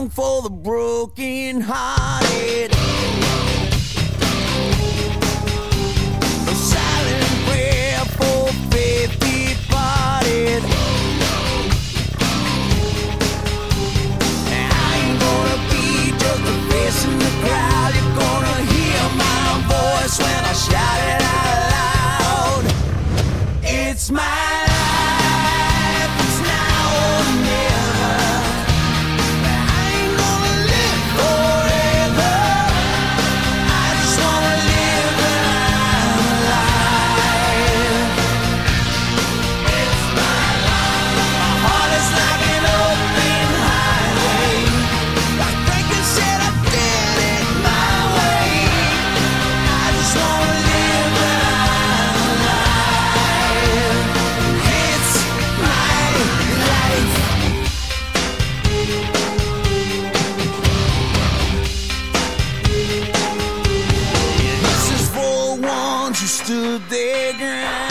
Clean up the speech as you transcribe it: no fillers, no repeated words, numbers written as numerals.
song for the broken hearted. A silent prayer for faith departed. I ain't gonna be just a face in the crowd. You're gonna hear my voice when I shout it out loud. It's my life, it's now or never. I ain't gonna live forever. I just wanna live when I'm alive. It's my life. My heart is like an open highway. Like Franklin said, I did it my way. I just wanna live when I'm alive. It's my life. This is for the ones who stood their ground.